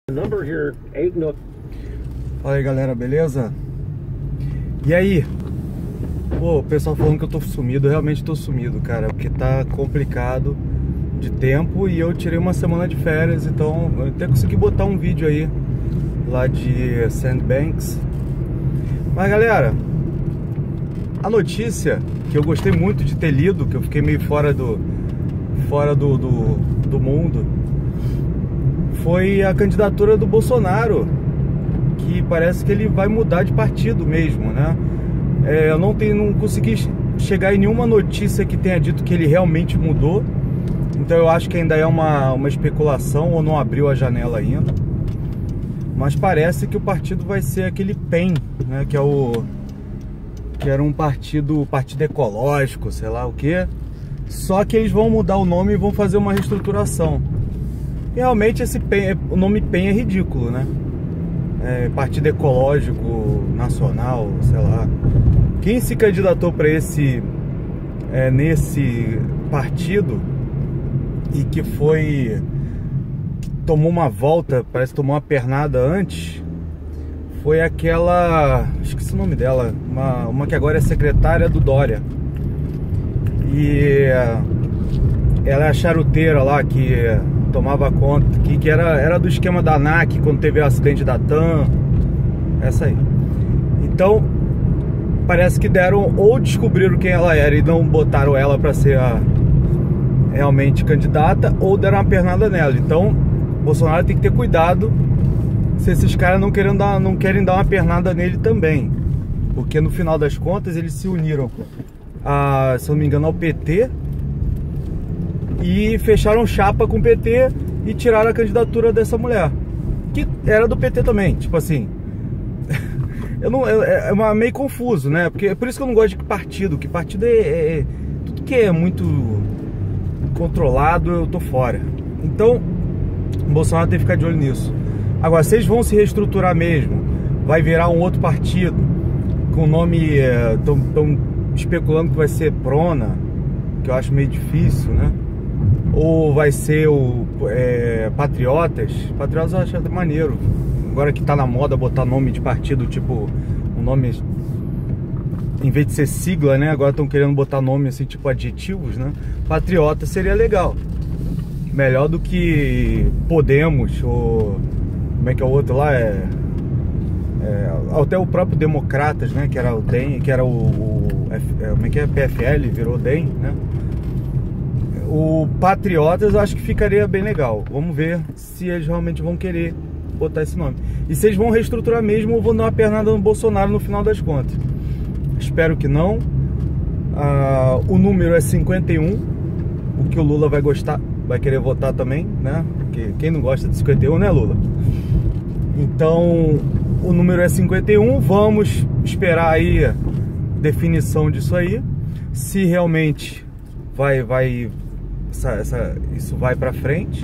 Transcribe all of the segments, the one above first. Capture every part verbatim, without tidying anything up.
Fala aí, galera, beleza? E aí? Pô, o pessoal falando que eu tô sumido, eu realmente tô sumido, cara, porque tá complicado de tempo e eu tirei uma semana de férias, então eu até consegui botar um vídeo aí lá de Sandbanks. Mas galera, a notícia que eu gostei muito de ter lido, que eu fiquei meio fora do fora do, do, do mundo, foi a candidatura do Bolsonaro, que parece que ele vai mudar de partido mesmo, né? É, eu não, tenho, não consegui chegar em nenhuma notícia que tenha dito que ele realmente mudou, então eu acho que ainda é uma, uma especulação ou não abriu a janela ainda. Mas parece que o partido vai ser aquele P E N, né? Que é o que era um partido, partido ecológico, sei lá o que. Só que eles vão mudar o nome e vão fazer uma reestruturação. Realmente esse P E N, o nome P E N é ridículo, né? É, Partido Ecológico Nacional, sei lá. Quem se candidatou para esse é, nesse partido e que foi que tomou uma volta, parece que tomou uma pernada antes, foi aquela, esqueci o nome dela, uma, uma que agora é secretária do Dória. E ela é a charuteira lá que tomava conta, que, que era, era do esquema da ANAC quando teve o acidente da TAM, essa aí. Então, parece que deram, ou descobriram quem ela era e não botaram ela para ser a realmente candidata, ou deram uma pernada nela. Então, Bolsonaro tem que ter cuidado se esses caras não, querem dar, não querem dar uma pernada nele também, porque no final das contas eles se uniram, a, se eu não me engano, ao P T, e fecharam chapa com o P T e tiraram a candidatura dessa mulher, que era do P T também. Tipo assim, eu não, é, é meio confuso, né? Porque é por isso que eu não gosto de partido, que partido é, é tudo que é muito controlado, eu tô fora. Então, o Bolsonaro tem que ficar de olho nisso. Agora, se eles vão se reestruturar mesmo, vai virar um outro partido, com o nome, estão é, especulando que vai ser Prona, que eu acho meio difícil, né? Ou vai ser o é, Patriotas. Patriotas eu acho até maneiro. Agora que tá na moda botar nome de partido, tipo, um nome, em vez de ser sigla, né? Agora estão querendo botar nome assim, tipo adjetivos, né? Patriota seria legal. Melhor do que Podemos, ou como é que é o outro lá? É, é até o próprio Democratas, né? Que era o D E M, que era o, o como é que é? P F L, virou D E M, né? O Patriotas eu acho que ficaria bem legal. Vamos ver se eles realmente vão querer botar esse nome. E se eles vão reestruturar mesmo ou vão dar uma pernada no Bolsonaro no final das contas. Espero que não. Ah, o número é cinquenta e um, o que o Lula vai gostar, vai querer votar também, né? Porque quem não gosta de cinquenta e um, né, Lula? Então, o número é cinquenta e um. Vamos esperar aí a definição disso aí. Se realmente vai... vai Essa, essa, isso vai pra frente.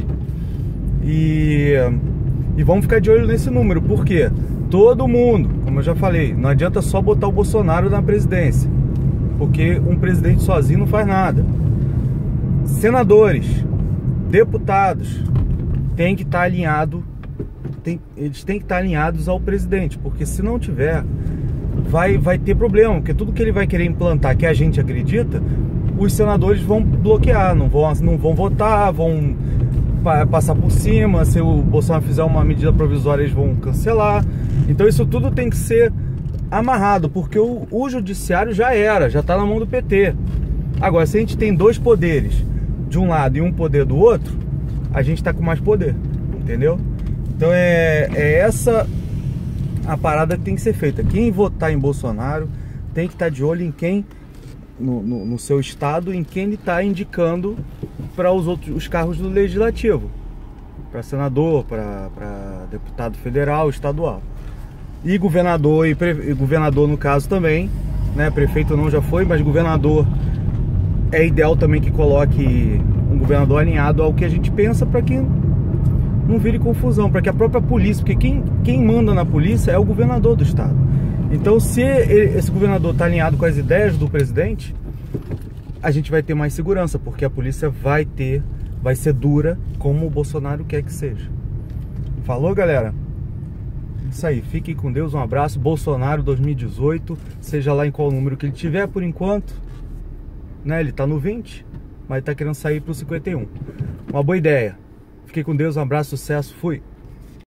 E, e vamos ficar de olho nesse número, porque todo mundo, como eu já falei, não adianta só botar o Bolsonaro na presidência, porque um presidente sozinho não faz nada. Senadores, deputados, tem que estar alinhado, tem, eles têm que estar alinhados ao presidente, porque se não tiver, vai, vai ter problema, porque tudo que ele vai querer implantar, que a gente acredita, os senadores vão bloquear, não vão, não vão votar, vão pa passar por cima. Se o Bolsonaro fizer uma medida provisória, eles vão cancelar. Então isso tudo tem que ser amarrado, porque o, o judiciário já era, já está na mão do P T. Agora, se a gente tem dois poderes de um lado e um poder do outro, a gente está com mais poder, entendeu? Então é, é essa a parada que tem que ser feita. Quem votar em Bolsonaro tem que estar de olho em quem... No, no, no seu estado, em quem ele está indicando para os outros os cargos do legislativo, para senador, para deputado federal, estadual e governador, e, pre, e governador no caso também, né? Prefeito não já foi, mas governador é ideal também que coloque um governador alinhado ao que a gente pensa, para que não vire confusão, para que a própria polícia, porque quem, quem manda na polícia é o governador do estado. Então, se ele, esse governador está alinhado com as ideias do presidente, a gente vai ter mais segurança, porque a polícia vai ter, vai ser dura, como o Bolsonaro quer que seja. Falou, galera? Isso aí, fiquem com Deus, um abraço. Bolsonaro dois mil e dezoito, seja lá em qual número que ele tiver por enquanto, né? Ele tá no vinte, mas tá querendo sair pro cinquenta e um. Uma boa ideia. Fiquem com Deus, um abraço, sucesso, fui!